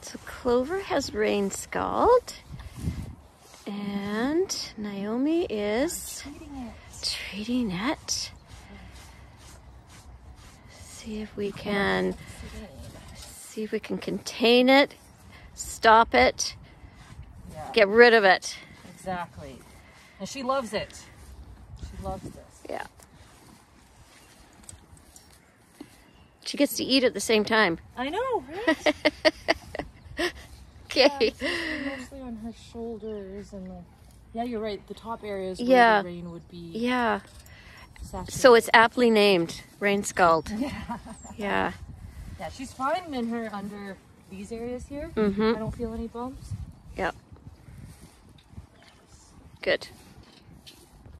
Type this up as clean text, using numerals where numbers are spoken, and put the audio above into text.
So Clover has rain scald, and Naomi is treating it. See if we can contain it, stop it, get rid of it. Exactly. And she loves it. She loves this. Yeah. She gets to eat at the same time. I know, right? Okay. Yeah, mostly on her shoulders and the... Yeah, you're right. The top areas where the rain would be. Yeah. Saturated. So it's aptly named Rain Scald. Yeah. Yeah. Yeah, she's fine in her under these areas here. Mm-hmm. I don't feel any bumps. Yep. Good.